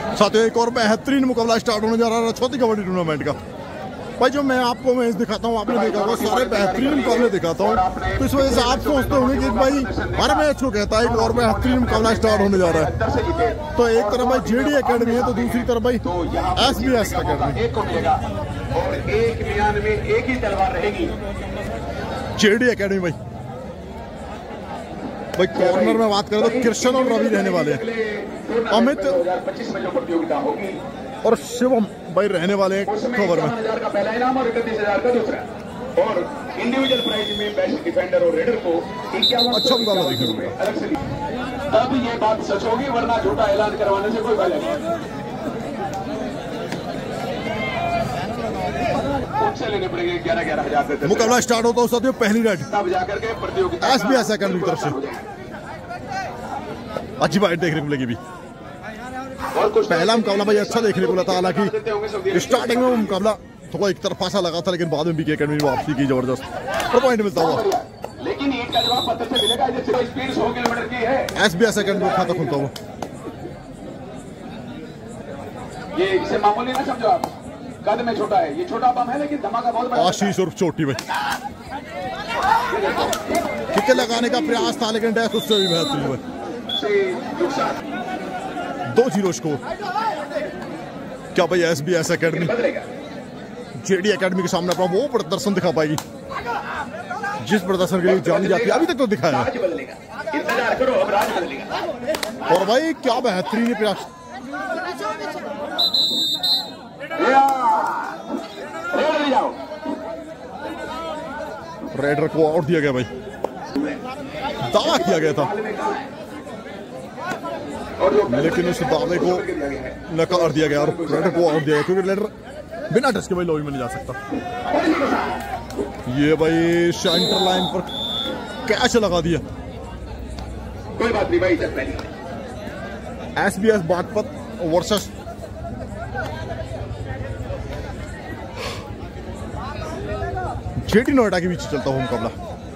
साथियों एक और बेहतरीन मुकाबला स्टार्ट होने जा रहा है चौथी कबड्डी टूर्नामेंट का। भाई जो मैं आपको मैच दिखाता हूँ, आपने देखा होगा सारे बेहतरीन मुकाबले दिखाता हूँ, तो इस वजह से आप सोचते होंगे कि भाई हर मैच को कहता है एक और बेहतरीन मुकाबला स्टार्ट होने जा रहा है। तो एक तरफ भाई जेडी एकेडमी है, तो दूसरी तरफ भाई SBS एकेडमी। जेडी एकेडमी भाई कॉर्नर में बात करें तो कृष्ण और रवि रहने वाले हैं, अमित और शिवम भाई रहने वाले हैं कवर में। का पहला इनाम और 31,000 का दूसरा, और इंडिविजुअल प्राइज में बेस्ट डिफेंडर और रेडर को 51 अच्छा मुकाबला देखने को मिला। तब ये बात सच होगी, वरना झूठा ऐलान करवाने से कोई फायदा नहीं। उनसे लेने पड़ेंगे 11,000 मुकाबला स्टार्ट होता है साथियों पहली रेड तब जाकर के प्रतियोगिता SBS एकेडमी की तरफ से। अच्छी बात देखने को मिलेगी भी। पहला मुकाबला भाई अच्छा देखने को मिला था, हालांकि स्टार्टिंग में वो मुकाबला थोड़ा एक तरफा सा लगा था, लेकिन बाद में बीके एकेडमी ने वापसी की जबरदस्त और पॉइंट मिलता हुआ। लेकिन ईट का जवाब पत्थर से मिलेगा, जैसे स्पीड 100 किलोमीटर की है। SBS एकेडमी का खाता खुलता हुआ। ये इसे मामूली ना समझो आप, कद में छोटा है, ये छोटा बम है लेकिन धमाका बहुत बड़ा। आशीष और चोटी भाई किक लगाने का प्रयास था, लेकिन डैश उससे भी बेहतरीन हुआ। 2-0 स्कोर। क्या भाई SBS एकेडमी जेडी एकेडमी के सामने अपना वो प्रदर्शन दिखा पाएगी जिस प्रदर्शन के लिए जानी जाती है, अभी तक तो दिखाया। और भाई क्या बेहतरीन प्रयास, रेडर को आउट दिया गया भाई, दावा किया गया था लेकिन उस दावे को नकार दिया गया और रेडर को आउट दिया गया, क्योंकि रेडर बिना टच के भाई लॉबी में नहीं जा सकता। ये भाई सेंटर लाइन पर कैच लगा दिया। कोई बात नहीं भाई, SBS Baghpat versus JD Noida के बीच चलता हुआ मुकाबला।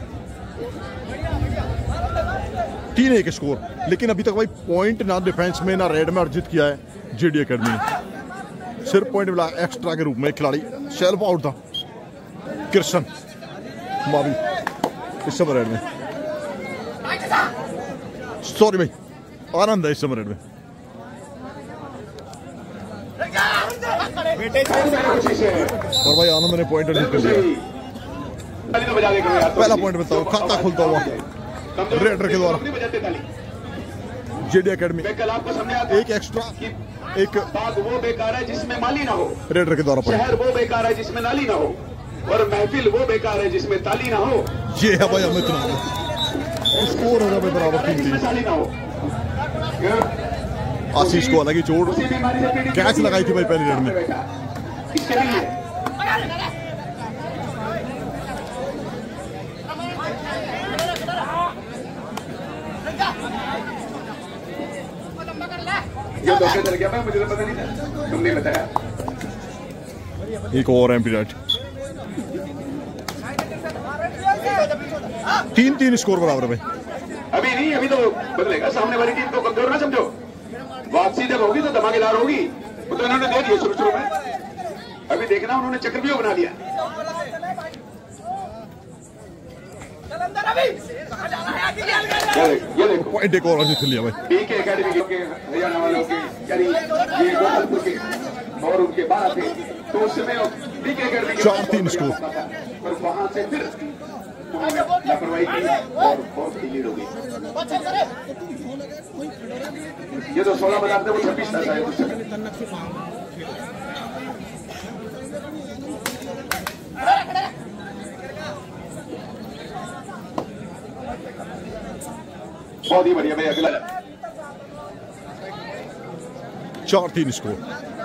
3-1 स्कोर, लेकिन अभी तक भाई पॉइंट ना डिफेंस में ना रेड में अर्जित किया है जेडी एकेडमी ने। सिर्फ पॉइंट मिला एक्स्ट्रा के रूप में। एक खिलाड़ी सेल्फ आउट था कृष्ण मावी इस समय रेड में, सॉरी भाई आनंद है इस समय रेड में। और भाई आनंद ने पॉइंट अर्जित कर लिया। पहला पॉइंट मिलता हुआ, खाता खुलता हुआ रेडर के द्वारा। जेडी एकेडमी एक एक्स्ट्रा, एक बाग वो बेकार है जिसमें माली ना हो, रेडर के द्वारा शहर वो बेकार है जिसमें नाली ना हो, और महफिल वो बेकार है जिसमें ताली ना हो। ये है भाई अमित ना स्कोर हो जाए बराबर 3-3। आशीष को हालांकि चोट कैच लगाई थी भाई पहली रेड में। जो धोखे चल गया मुझे तो पता नहीं था, तुमने बताया। एक और एम्प्टी राइट। 3-3 स्कोर बराबर भाई। अभी नहीं, अभी तो बदलेगा। सामने वाली टीम को कमजोर ना समझो, वापसी जब होगी तो धमाकेदार होगी। वो तो इन्होंने दे दिए शुरू में, अभी देखना उन्होंने चक्रव्यूह बना दिया। ये देखो पॉइंट एक और अर्जित लिया भाई। बीके एकेडमी के हरियाणा वालों के, यानी ये गोपालपुर के और उनके 12 थे, तो उसमें बीके एकेडमी 4-3 स्कोर। और वहां से फिर लापरवाही की और बहुत की लीड हो गई। ये तो 16 बताते वो 26 था शायद उस समय। बहुत ही बढ़िया भाई। अगला 4-3 स्कोर।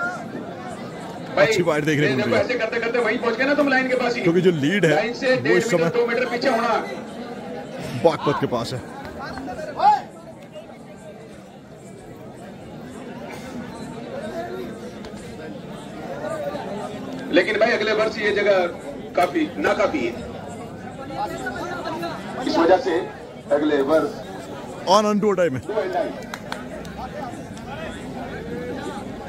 अच्छी फाइट देखने को मिल रही है। ऐसे करते करते वहीं पहुंच गए ना तुम लाइन के पास ही, क्योंकि जो लीड है वो इस समय 2 मीटर पीछे होना बागपत के पास है। लेकिन भाई अगले वर्ष ये जगह काफी नाकाफी है, इस वजह से अगले वर्ष ऑन टू टाइम है।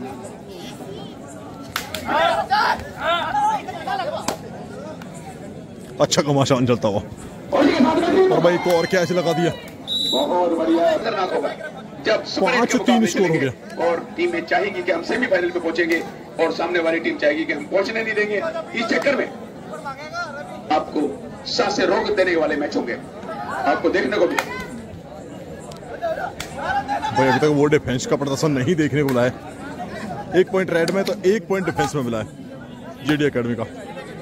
अच्छा घमासान चलता हुआ और भाई को और कैच लगा दिया। बहुत बढ़िया, खतरनाक होगा जब 5-3 स्कोर हो गया और टीमें चाहेगी कि हम सेमीफाइनल पे पहुंचेंगे और सामने वाली टीम चाहेगी कि हम पहुंचने नहीं देंगे। इस चक्कर में आपको सांसें रोक देने वाले मैच होंगे, आपको देखने को मिले। भाई अभी तक वो डिफेंस का प्रदर्शन नहीं देखने को मिला है। 1 पॉइंट रेड में तो 1 पॉइंट डिफेंस में मिला है जेडी एकेडमी का।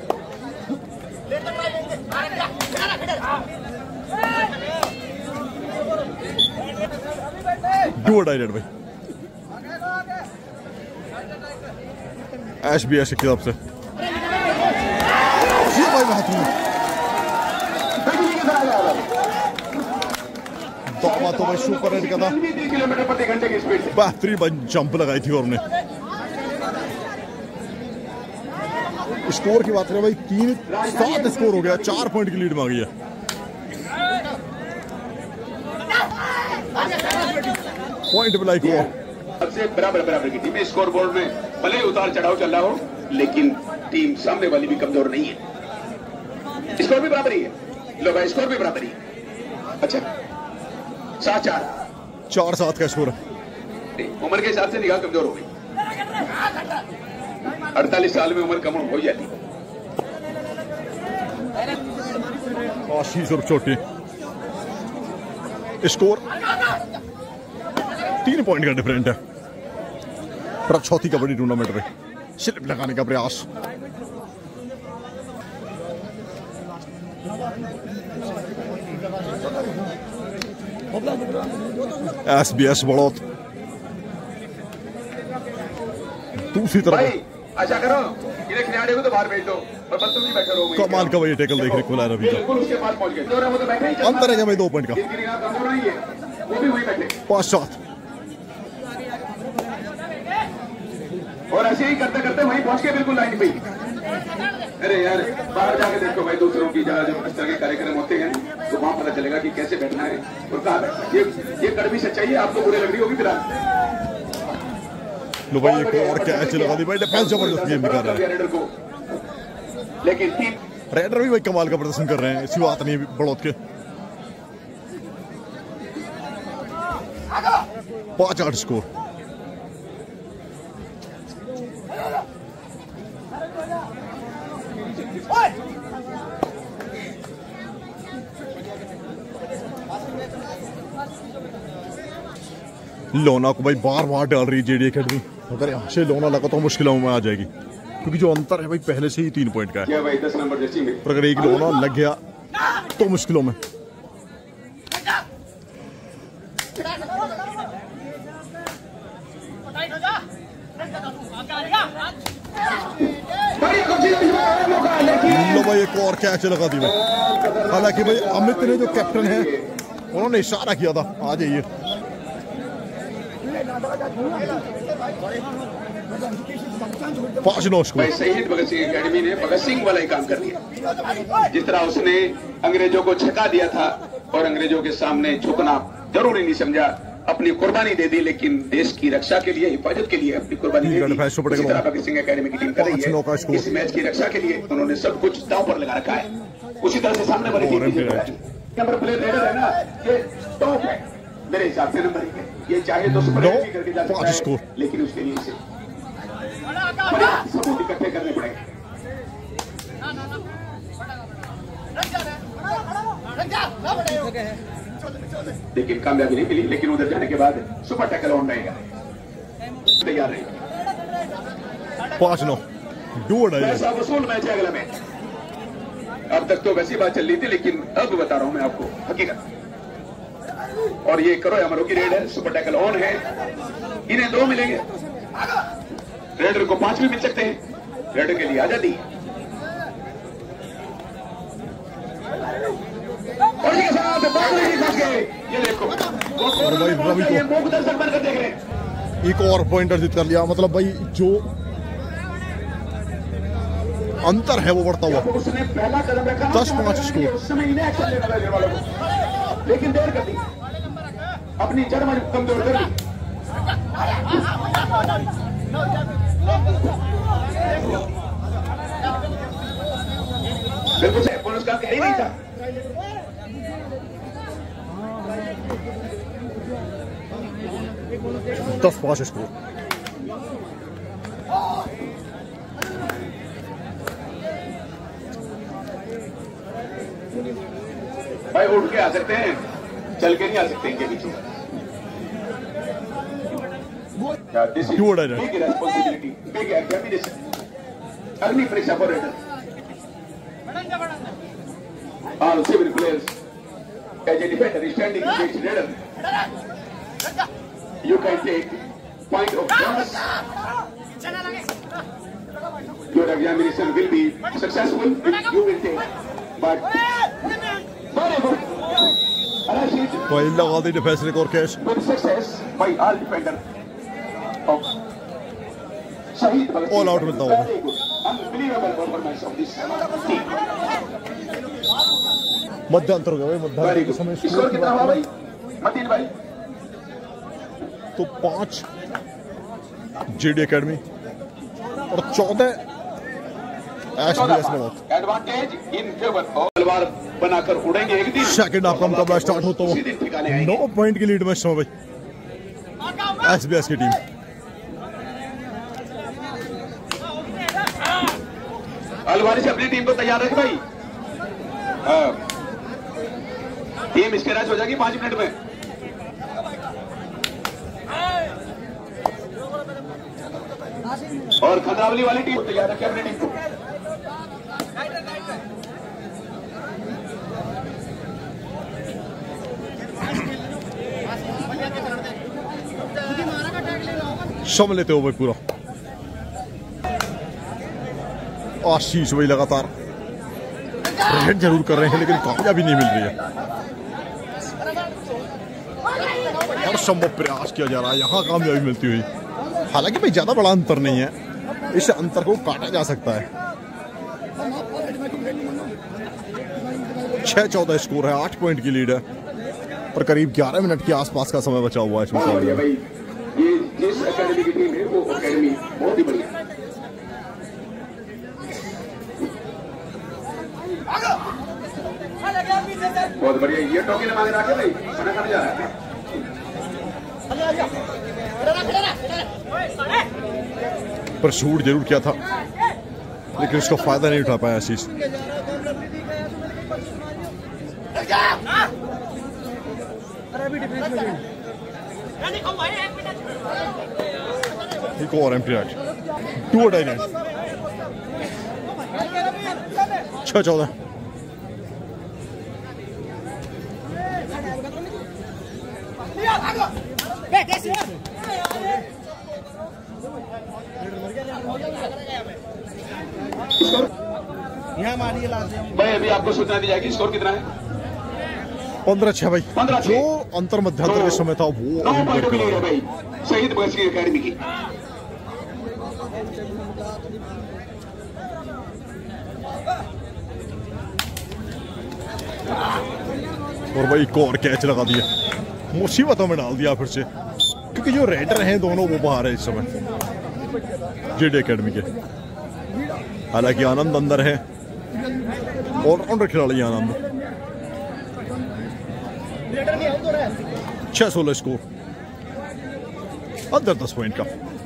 डू डायरेक्ट भाई ऐश भी ऐश की तरफ से ये भाई बात तो भाई सुपर रेड का था। 3 किलोमीटर प्रति घंटे की स्पीड से बेहतरीन जंप लगाई थी और ने स्कोर की बात करें भाई 3-7 स्कोर हो गया, 4 पॉइंट की लीड में आ गई है। पॉइंट ब्लाइक हुआ सबसे बराबर की टीम स्कोर बोर्ड में भले ही उतार चढ़ाव चल रहा हो, लेकिन टीम सामने वाली भी कमजोर नहीं है। स्कोर भी बराबर ही है, लो भाई स्कोर भी बराबर ही है। अच्छा 4-7 का स्कोर है। उम्र के हिसाब से निगाह कमजोर हो गई। 48 साल में उम्र कम हो जाती। आशीष और छोटी स्कोर 3 पॉइंट का डिफरेंट है। पर चौथी कबड्डी टूर्नामेंट में स्लिप लगाने का प्रयास। SBS बड़ौत दूसरी तरफ अच्छा करो, इन्हें खिलाड़ी को तो बाहर भेज दो और बस तुम ही बैठे रहो। कमाल का भाई टैकल देख रहे खुला रवि का। बिल्कुल उसके पास पहुंच गए, वो तो बैठे ही अंतर है क्या भाई 2 पॉइंट का। कमजोर नहीं है, वो भी वही बैठे 5-7 और ऐसे ही करते करते वहीं पहुंच के बिल्कुल लाइन पे। अरे यार बाहर जाके देखो भाई, दूसरों की जहाँ जब इस तरह के कार्यक्रम होते हैं तो वहां पता चलेगा कि कैसे बैठना है और कहाँ बैठना है। ये कड़वी सच्चाई है, आपको बुरी लग रही होगी फिलहाल। लो भाई एक और कैच लगा दी भाई, डिफेंस जबरदस्त गेम दिखा रहा है रेडर को, लेकिन टीम रेडर भी भाई कमाल का प्रदर्शन कर रहे हैं, ऐसी बात नहीं बड़ौत के। 5-8 स्कोर। लोना को भाई बार बार डाल रही है जेडी एकेडमी। अगर यहाँ से लोना लगा तो मुश्किलों में आ जाएगी, क्योंकि जो अंतर है भाई पहले से ही 3 पॉइंट का है। भाई 10 नंबर जर्सी में पर अगर एक लोना लग गया तो मुश्किलों में। लो भाई एक और कैच लगा दी भाई। हालांकि भाई अमित ने जो कैप्टन है उन्होंने इशारा किया था आ जाइए। भाई शहीद भगत सिंह एकेडमी ने भगत सिंह वाला ही काम कर दिया। जिस तरह उसने अंग्रेजों को छका दिया था और अंग्रेजों के सामने झुकना जरूरी नहीं समझा, अपनी कुर्बानी दे दी, लेकिन देश की रक्षा के लिए, हिफाजत के लिए अपनी कुर्बानी दे दी। इसी तरह भगत सिंह एकेडमी की टीम कर रही है। इस मैच की रक्षा के लिए उन्होंने सब कुछ दांव पर लगा रखा है। उसी तरह से सामने वाली टीम नंबर प्लेट रेडर है ना, ये टॉप है मेरे हिसाब से नंबर 1 है। ये चाहे तो सुपर भी करके जा सकता है, लेकिन उसके लिए इसे सबूत इकट्ठे करने पड़ेंगे। लेकिन कामयाबी नहीं मिली, लेकिन उधर जाने के बाद सुपर टैकल ऑन रहेगा, तैयार रहेगा। 5-9 पैसा वसूल मैच है अगला मैच। अब तक तो वैसी बात चल रही थी, लेकिन अब बता रहा हूं मैं आपको हकीकत। और ये करो अमरों की रेड है, सुपर टैकल ऑन है, इन्हें 2 मिलेंगे, रेडर को 5 भी मिल सकते हैं। रेडर के लिए आजादी और ये साथ ये देखो रवि को मुख दर्शक बनकर देख रहे हैं। एक और पॉइंटर जीत कर लिया। मतलब भाई जो अंतर है वो बढ़ता हुआ। उसने पहला कदम रखा 10-5 स्कोर। उस समय इन्हें एक्शन लेना था घर वालों को, लेकिन देर कर दी, अपनी जड़ कमजोर कर दी। बिल्कुल सही, बोनस का कहीं नहीं था। दस 5 स्कोर। भाई उठ के आ सकते हैं, चल के नहीं आ सकते इनके पीछे। This is big responsibility, big examination, अग्नि परीक्षा for raider. All civil players, as a defender standing against raider, you can take point of bonus. Your examination will be successful if you will take. But very good. Rashid भाई लगा दी defence record catch. with success by all defender of Shahid Bhagat Singh. All out मिलता होगा। Very good. Unbelievable performance of this team. मध्यांतर हो गया भाई, मध्यांतर के समय स्कोर कितना हुआ भाई मतीन भाई? तो 5 जेडी एकेडमी और 14 एसबीएस में। एडवांटेज इन फेवर तलवार बनाकर उड़ेंगे एक दिन। सेकंड हाफ का मुकाबला स्टार्ट होता हुआ 9 पॉइंट की लीड में इस समय भाई एसबीएस की टीम। अलवारी से अपनी टीम को तैयार रखे भाई। टीम स्क्रैच हो जाएगी 5 मिनट में। और खतरावली वाली टीम तैयार रखे अपनी टीम को। शम लेते हो भाई पूरा। आशीष वही लगातार रेड जरूर कर रहे हैं लेकिन कामयाबी नहीं मिल रही है। हर संभव प्रयास किया जा रहा है, यहाँ कामयाबी मिलती हुई। हालांकि भाई ज्यादा बड़ा अंतर नहीं है, इस अंतर को काटा जा सकता है। 6-14 स्कोर है, 8 पॉइंट की लीड है और करीब 11 मिनट के आसपास का समय बचा हुआ है इस मुकाबले में। ये जिस एकेडमी की टीम है वो एकेडमी बहुत ही बढ़िया। बहुत बढ़िया। ये टोके ने मांगे रखे भाई, खाना खाने जा रहा है। पर शूट जरूर किया था लेकिन उसका फायदा नहीं उठा पाया आशीष। एक और एम्प्टी राइट 2-9 6-14। भाई अभी आपको सूचना दी जाएगी। स्कोर कितना है? 15-6 भाई। 15-6। जो अंतर मध्यांतर के समय था वो 9 पॉइंट की लीड है भाई शहीद भगत सिंह एकेडमी की। और भाई एक और कैच लगा दिया, मुसीबतों में डाल दिया फिर से, क्योंकि जो रेडर हैं दोनों वो बाहर है इस समय जेडी एकेडमी के। हालांकि आनंद अंदर है, ऑलराउंडर खिलाड़ी आनंद। 6-16 स्कोर, अंदर 10 पॉइंट का।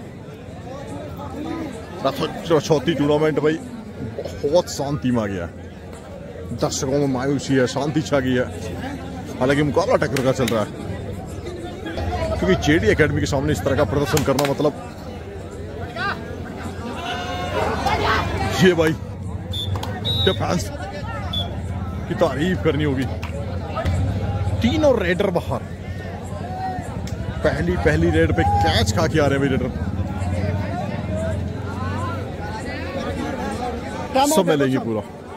चौथी टूर्नामेंट भाई बहुत शांति में आ गया, दर्शकों में मायूसी है, शांति छा गई है। हालांकि मुकाबला टक्कर का चल रहा है, क्योंकि जेडी एकेडमी के सामने इस तरह का प्रदर्शन करना मतलब ये भाई डिफेंस की तारीफ करनी होगी। तीनों रेडर बाहर, पहली रेड पे कैच खा के आ रहे हैं भाई रेडर। समय लेंगे पूरा।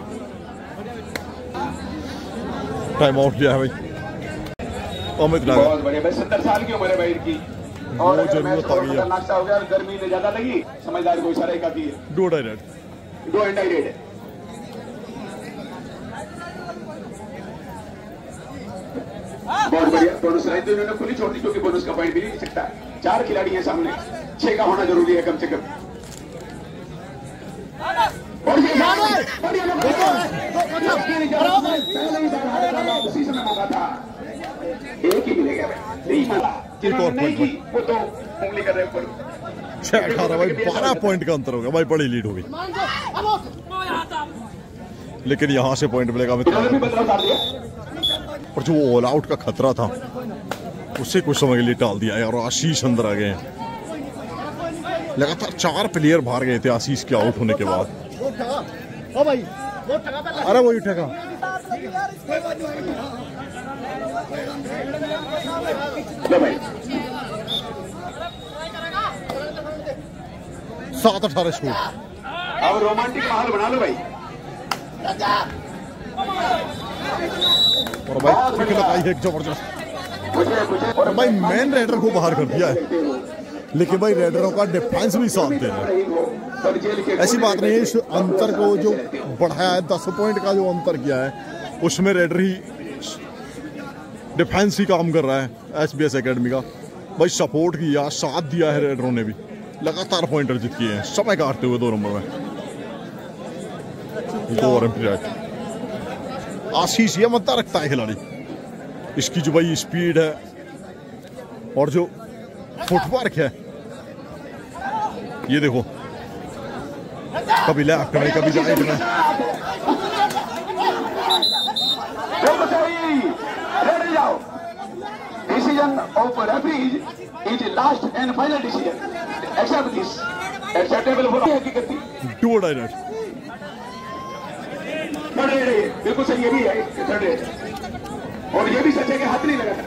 टाइम आउट लिया है भाई अमित नागा। बहुत बढ़िया भाई, 70 साल की उम्र है भाई इनकी। और जरूरत आ गई है, नाश्ता हो गया, गर्मी ने ज्यादा लगी, समझदार को इशारा काफी है। 2 रेड 2 एंड रेड है। बहुत बढ़िया। बोनस राइट इन्होंने खुली छोड़ दी क्योंकि बोनस का पॉइंट भी नहीं सकता। 4 खिलाड़ी हैं सामने। 6 का होना जरूरी है कम से कम। और ये उसी समय मौका था, एक ही मिलेगा नहीं मिला, जिन्होंने नहीं की वो तो उंगली कर रहे ऊपर। 6-18 भाई 12 पॉइंट का अंतर हो गया भाई, बड़ी लीड हो गई। लेकिन यहाँ से पॉइंट मिलेगा और जो ऑल आउट का खतरा था उसे कुछ समय के लिए टाल दिया है और आशीष अंदर आ गए हैं। लगातार 4 प्लेयर बाहर गए थे आशीष के आउट होने के बाद। अरे वही उठेगा 7-18 स्कोर। अब रोमांटिक माहौल बना लो भाई। और भाई किक लगाई है जबरदस्त। और भाई मेन रेडर को बाहर कर दिया है, लेकिन भाई रेडरों का डिफेंस भी साथ दे रहा है। ऐसी बात नहीं है, इस अंतर को जो बढ़ाया है 10 पॉइंट का जो अंतर किया है उसमें रेडर ही डिफेंस ही काम कर रहा है। SBS एकेडमी का भाई सपोर्ट किया, साथ दिया है रेडरों ने भी, लगातार पॉइंटर जीत किए हैं समय काटते हुए 2 नंबर में। 2 ओवर एम्प्टी आशीष ये मत रखता है खिलाड़ी, इसकी जो भाई स्पीड है और जो फुटवर्क है, ये देखो कभी लेफ्ट में कभी राइट में। Decision of referees is last and final decision, accept this acceptable for हकीकत। टू डायरेक्ट बिल्कुल सही, ये भी है और ये भी सच है कि हाथ नहीं लगा था।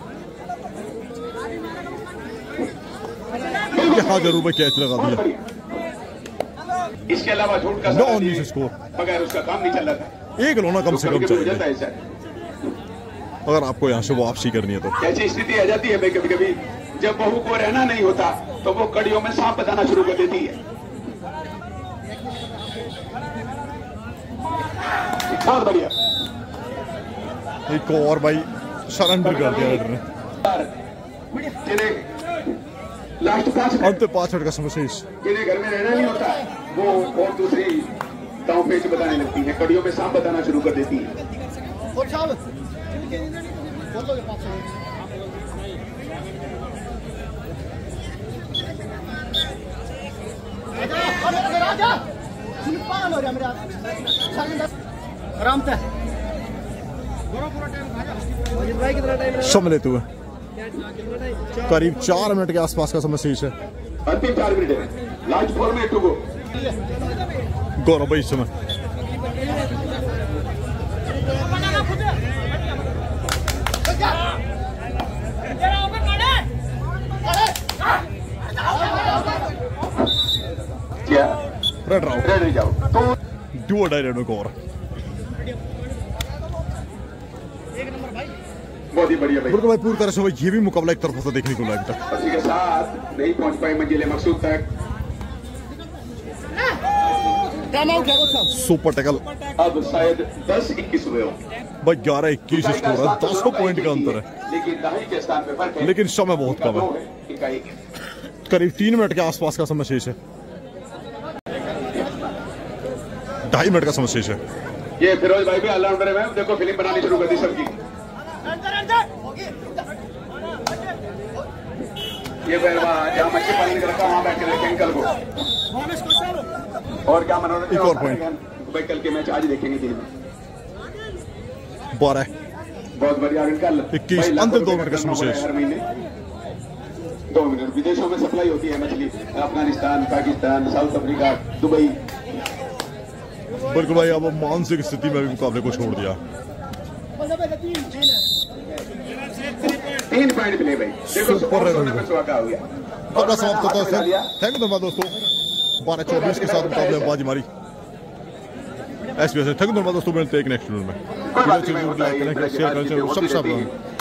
यहाँ जरूर मैं कैच लगा दिया। इसके अलावा झूठ का 9-19 स्कोर, बगैर उसका काम नहीं चल रहा था। एक रन कम से कम चाहिए अगर आपको यहाँ से वापसी करनी है तो। ऐसी स्थिति आ जाती है भाई कभी कभी, जब बहू को रहना नहीं होता तो वो कड़ियों में सांप बताना शुरू कर देती है। बहुत बढ़िया, एक और भाई सरेंडर कर दिया रेडर ने। लास्ट 5 मिनट का समस्या जिन्हें घर में रहना नहीं होता वो और दूसरी दांव पेच बताने लगती है, कड़ियों में सांप बताना शुरू कर देती है। समय लेते हुए करीब 4 मिनट के आसपास का समय शेष है। अंतिम 4 मिनट है, last 4 minute to go. Gaurav भाई इस समय क्या रेड जाओ तो डू और डाई रेड में गौर। बहुत ही बढ़िया भाई, भाई पूरी तरह से भाई ये भी मुकाबला एक तरफ से देखने को लगा तक उसी के साथ नहीं पहुंच पाए मंजिले मकसूद तक। सुपर टैकल, अब शायद 10-21 हुए हो भाई, 11-21 स्कोर है, 10 पॉइंट का अंतर है, लेकिन दहाई के स्थान पे फर्क है। लेकिन समय बहुत कम है, करीब 3 मिनट के आसपास का समय शेष है, 2.5 मिनट का समय शेष है। ये फिरोज भाई भी ऑलराउंडर है, देखो फिल्म बनानी शुरू कर दी सबकी। ये जहाँ मच्छी पालने का रखा वहाँ बैठ के देखेंगे कल को, और क्या मनोरंजन। एक और पॉइंट भाई कल के मैच आज देखेंगे दिन में। 12 बहुत बढ़िया, कल 21 अंतिम 2 मिनट का समय शेष। हर महीने 2 मिनट विदेशों में सप्लाई होती है मछली, Afghanistan, Pakistan, South Africa, Dubai. बिल्कुल भाई, अब मानसिक स्थिति में भी मुकाबले को छोड़ दिया। 3 पॉइंट मिले भाई, सुपर हो गया। मुकाबला समाप्त होता है। थैंक यू धन्यवाद दोस्तों, 12-24 के साथ मुकाबले में बाजी मारी SBS। थैंक यू धन्यवाद दोस्तों, मिलते हैं एक नेक्स्ट वीडियो में। शेयर करें, सब्सक्राइब करें।